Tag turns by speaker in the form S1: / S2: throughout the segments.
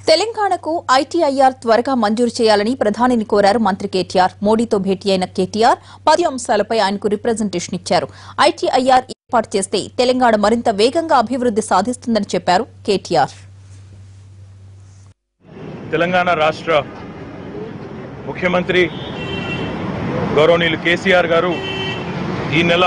S1: తెలంగాణకు ITIR త్వరగా మంజూరు చేయాలని ప్రధానిని కోరారు మంత్రి కేటీఆర్. మోడీతో భేటీ అయిన కేటీఆర్ 10 అంశాలపై ఆయనకు రిప్రజెంటేషన్ ఇచ్చారు. ITIR ఏర్పాటు చేస్తే తెలంగాణ మరింత వేగంగా అభివృద్ధి సాధిస్తుందని చెప్పారు కేటీఆర్.
S2: తెలంగాణ రాష్ట్ర ముఖ్యమంత్రి గౌరవనీయులు కేసీఆర్ గారు ఈ నెల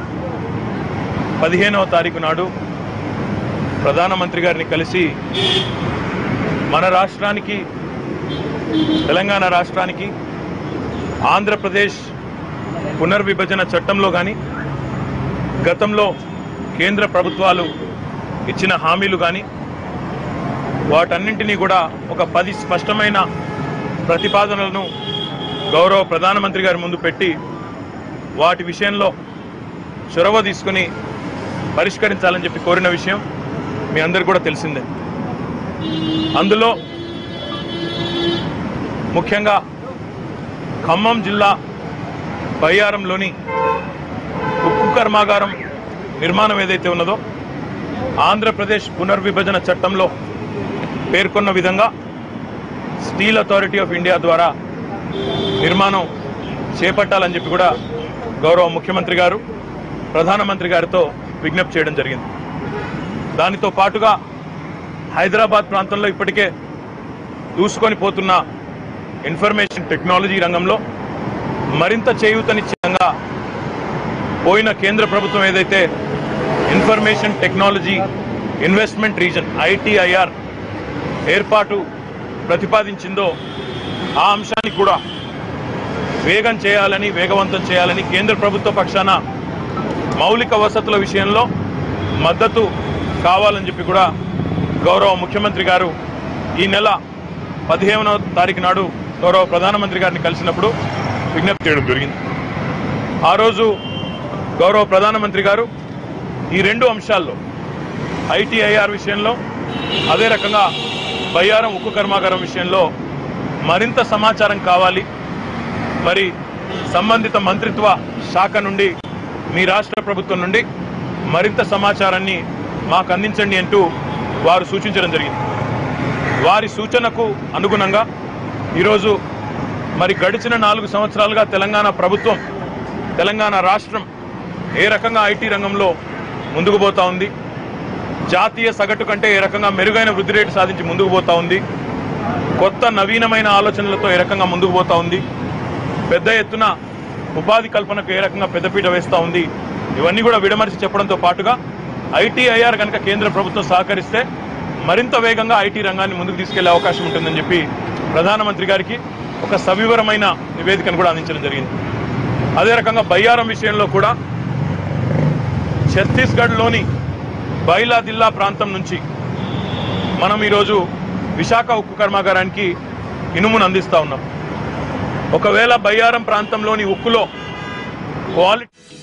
S2: 15వ తారీఖు నాడు ప్రధానమంత్రి గారిని కలిసి మన రాష్ట్రానికి తెలంగాణ రాష్ట్రానికి ఆంధ్రప్రదేశ్ పునర్విభజన చట్టంలో కానీ గతంలో కేంద్ర ప్రభుత్వాలు ఇచ్చిన హామీలు కానీ వాటన్నింటినీ కూడా ఒక 10 స్పష్టమైన ప్రతిపాదనలను గౌరవ ప్రధానమంత్రి గారి ముందు పెట్టి వాటి విషయంలో చొరవ తీసుకుని పరిష్కరించాలని చెప్పి కోరిన విషయం మీ అందరికీ కూడా తెలిసిందే. అందులో ముఖ్యంగా ఖమ్మం జిల్లా బయ్యారంలోని ఉక్కు కర్మాగారం నిర్మాణం ఏదైతే ఉన్నదో ఆంధ్రప్రదేశ్ పునర్విభజన చట్టంలో పేర్కొన్న విధంగా స్టీల్ అథారిటీ ఆఫ్ ఇండియా ద్వారా నిర్మాణం చేపట్టాలని చెప్పి కూడా గౌరవ ముఖ్యమంత్రి గారు ప్రధానమంత్రి గారితో విజ్ఞప్తి చేయడం జరిగింది. దానితో పాటుగా హైదరాబాద్ ప్రాంతంలో ఇప్పటికే దూసుకొని పోతున్న ఇన్ఫర్మేషన్ టెక్నాలజీ రంగంలో మరింత చేయూతనిచ్చేంగా పోయిన కేంద్ర ప్రభుత్వం ఏదైతే information technology investment region ITIR ఏర్పాటు ప్రతిపాదించిందో ఆ అంశానికి కూడా వేగవంతం చేయాలని కేంద్ర ప్రభుత్వ పక్షాన మౌలిక వసతుల విషయంలో మద్దతు కావాలని చెప్పి కూడా గౌరవ ముఖ్యమంత్రి గారు ఈ నెల 15వ తారీఖు నాడు గౌరవ ప్రధానమంత్రి గారిని కలిసినప్పుడు విజ్ఞప్తి చేయడం జరిగింది. ఆ రోజు గౌరవ ప్రధానమంత్రి గారు ఈ 2 అంశాల్లో ITIR విషయంలో అదే రకంగా బయ్యారం ఉక్కు కర్మాగారం విషయంలో మరింత సమాచారం కావాలి, మరి సంబంధిత మంత్రిత్వ శాఖ నుండి మీ రాష్ట్ర ప్రభుత్వం నుండి మరింత సమాచారాన్ని మాకు అందించండి అంటూ వారు సూచించడం జరిగింది. వారి సూచనకు అనుగుణంగా ఈరోజు మరి గడిచిన 4 సంవత్సరాలుగా తెలంగాణ ప్రభుత్వం తెలంగాణ రాష్ట్రం ఏ రకంగా IT రంగంలో ముందుకు పోతా ఉంది, జాతీయ సగటు కంటే ఏ రకంగా మెరుగైన వృద్ధి రేటు సాధించి ముందుకు పోతా ఉంది, కొత్త నవీనమైన ఆలోచనలతో ఏ రకంగా ముందుకు పోతా ఉంది, పెద్ద ఎత్తున ఉపాధి కల్పనకు ఏ రకంగా పెద్దపీట వేస్తూ ఉంది, ఇవన్నీ కూడా విడమర్చి చెప్పడంతో పాటుగా ITIR కనుక కేంద్ర ప్రభుత్వం సహకరిస్తే మరింత వేగంగా IT రంగాన్ని ముందుకు తీసుకెళ్లే అవకాశం ఉంటుందని చెప్పి ప్రధానమంత్రి గారికి ఒక సవివరమైన నివేదికను కూడా అందించడం జరిగింది. అదే రకంగా బయ్యారం విషయంలో కూడా ఛత్తీస్గఢ్లోని బైలాదిల్లా ప్రాంతం నుంచి మనం ఈరోజు విశాఖ ఉక్కు కర్మాగారానికి ఇనుమును అందిస్తూ ఉన్నాం. ఒకవేళ బయ్యారం ప్రాంతంలోని ఉక్కులో క్వాలిటీ